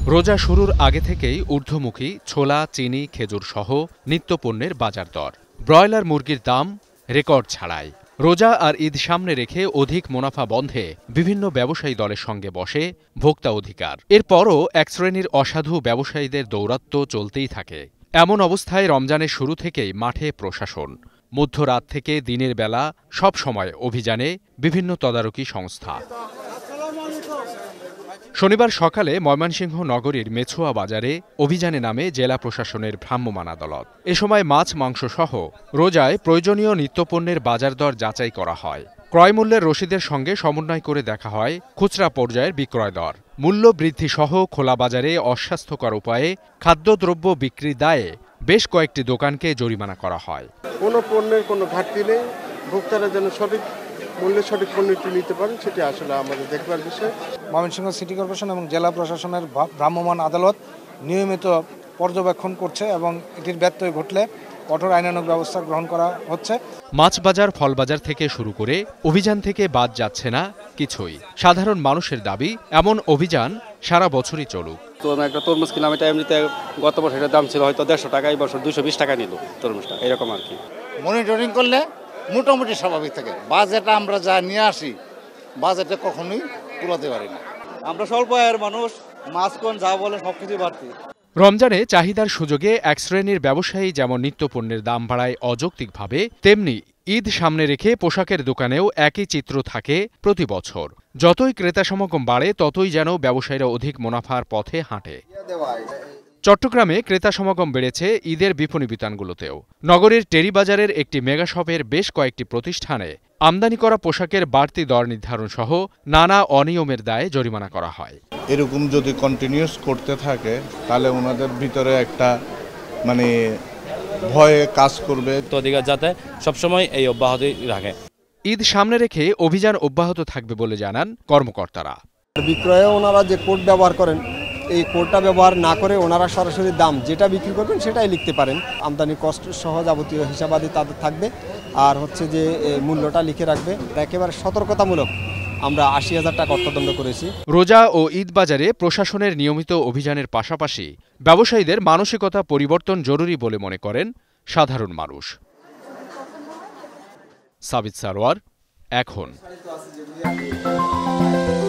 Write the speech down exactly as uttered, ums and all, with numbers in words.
রোজা শুরুর আগে থেকেই ঊর্ধ্বমুখী ছোলা, চিনি, খেজুর সহ নিত্যপণ্যের বাজার দর। ব্রয়লার মুরগির দাম রেকর্ড ছাড়াই। রোজা আর ঈদ সামনে রেখে অধিক মুনাফা বন্ধে বিভিন্ন ব্যবসায়ী দলের সঙ্গে বসে ভোক্তা অধিকার। এরপরও এক শ্রেণীর অসাধু ব্যবসায়ীদের দৌরাত্ম্য চলতেই থাকে। এমন অবস্থায় রমজানের শুরু থেকেই মাঠে প্রশাসন। মধ্যরাত থেকে দিনের বেলা সব সময় অভিযানে বিভিন্ন তদারকি সংস্থা। শনিবার সকালে ময়মনসিংহ নগরীর মেছুয়া বাজারে অভিযানে নামে জেলা প্রশাসনের ভ্রাম্যমাণ আদালত। এ সময় মাছ, মাংস সহ রোজায় প্রয়োজনীয় নিত্যপণ্যের বাজার দর যাচাই করা হয়। ক্রয়মূল্যের রসিদের সঙ্গে সমন্বয় করে দেখা হয় খুচরা পর্যায়ের বিক্রয় দর। মূল্য বৃদ্ধি সহ খোলা বাজারে অস্বাস্থ্যকর উপায়ে খাদ্যদ্রব্য বিক্রির দায়ে বেশ কয়েকটি দোকানকে জরিমানা করা হয়। কোনো পণ্যের কোনো ঘাটতি নেই, ভোক্তারা যেন সঠিক মূল্যে সঠিক পণ্যটি নিতে পারেন, সেটি আসলে আমাদের দেখবার বিষয়। ময়মনসিংহ সিটি কর্পোরেশন এবং জেলা প্রশাসনের ভ্রাম্যমাণ আদালত নিয়মিত পর্যবেক্ষণ করছে এবং এটির ব্যত্যয় ঘটলে কঠোর আইনানুগ ব্যবস্থা গ্রহণ করা হচ্ছে। মাছ বাজার, ফল বাজার থেকে শুরু করে অভিযান থেকে বাদ যাচ্ছে না কিছুই। সাধারণ মানুষের দাবি এমন অভিযান সারা বছরই চলুক। তো একটা তরমুজ কিনলাম, এটা এমনিতে গত বছরের দাম ছিল হয়তো দেড়শো টাকা, এই বছর দুইশো বিশ টাকা নিল তরমুজটা, এরকম আর কি। মনিটরিং করলে মোটামুটি স্বাভাবিক থাকে। বাজেটটা আমরা যা নিয়ে আসি বাজেটে কখনোই তুলাতে পারি না। আমরা স্বল্প আয়ের মানুষ, মাছ কোন যা বলে সবকিছু বাড়তি। রমজানে চাহিদার সুযোগে এক শ্রেণীর ব্যবসায়ী যেমন নিত্যপণ্যের দাম বাড়ায় অযৌক্তিকভাবে, তেমনি ঈদ সামনে রেখে পোশাকের দোকানেও একই চিত্র থাকে প্রতি বছর। যতই ক্রেতা সমাগম বাড়ে ততই যেন ব্যবসায়ীরা অধিক মুনাফার পথে হাঁটে। চট্টগ্রামে ক্রেতা সমাগম বেড়েছে ঈদের বিপণী বিতানগুলোতেও। নগরীর টেরিবাজারের একটি মেগাশপের বেশ কয়েকটি প্রতিষ্ঠানে আমদানি করা পোশাকের বাড়তি দর নির্ধারণ সহ নানা অনিয়মের দায়ে জরিমানা করা হয়। এরকম যদি কন্টিনিউস করতে থাকে তাহলে ওনাদের ভিতরে একটা মানে ভয়ে কাজ করবে। অধিকার যাতে সবসময় এই অব্যাহত রাখে। ঈদ সামনে রেখে অভিযান অব্যাহত থাকবে বলে জানান কর্মকর্তারা। বিক্রয়ে ওনারা যে কোড ব্যবহার করেন, এই কোডটা ব্যবহার না করে ওনারা সরাসরি দাম যেটা বিক্রি করবেন সেটাই লিখতে পারেন। আমদানি কষ্ট সহ যাবতীয় হিসাবাদি তাদের থাকবে, আর হচ্ছে যে মূল্যটা লিখে রাখবে। একেবারে সতর্কতামূলক আমরা আশি হাজার টাকা অর্থদণ্ড করেছি। রোজা ও ঈদ বাজারে প্রশাসনের নিয়মিত অভিযানের পাশাপাশি ব্যবসায়ীদের মানসিকতা পরিবর্তন জরুরি বলে মনে করেন সাধারণ মানুষ। সাবিত সারোয়ার, এখন।